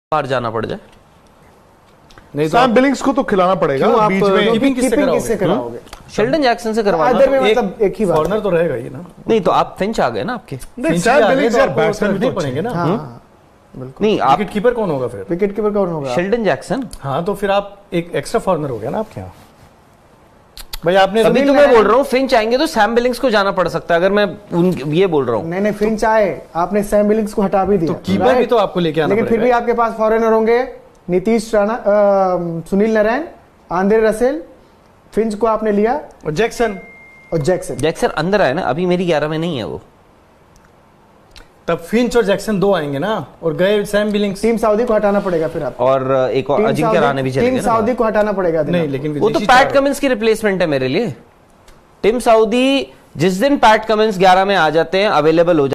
बाहर जाना पड़ जाए। नहीं तो सैम बिलिंग्स को तो खिलाना पड़ेगा बीच में। कीपिंग किससे कराओगे? शेल्डन जैक्सन से करवाना। मतलब एक ही कॉर्नर तो रहेगा ही ना। नहीं तो आप फिंच आ गए ना आपके। नहीं सैम बिलिंग्स यार बैट्समैन भी पड़ेंगे ना। नहीं आप विकेट कीपर कौन होगा फिर? विकेट कीपर कौन होगा? Sheldon Jackson. हाँ तो फिर आप एक एक्स्ट्रा फॉरनर हो गया ना आपके यहाँ भाई। आपने अभी तो मैं बोल रहा हूँ फिंच आएंगे तो सैम बिलिंग्स को जाना पड़ सकता है, अगर मैं ये बोल रहा हूँ। नहीं फिंच आए, आपने सैम बिलिंग्स को हटा भी दिया तो कीपर भी तो आपको लेके आना लेकिन फिर भी आपके पास फॉरेनर होंगे, Nitish Rana, Sunil Narine, Andre Russell, Finch को आपने लिया और जैक्सन अंदर आए ना, अभी मेरी 11 में नहीं है वो। तब फिंच और जैक्सन दो आएंगे ना, और गए सैम बिलिंग्स। टीम सऊदी को हटाना पड़ेगा फिर आप, और एक और अजिंक्य रहाणे भी चलेंगे। टीम सऊदी को हटाना पड़ेगा। नहीं लेकिन वो तो पैट कमिंस की रिप्लेसमेंट है मेरे लिए। टिम साउदी जिस दिन पैट कमिंस 11 में आ जाते हैं, अवेलेबल हो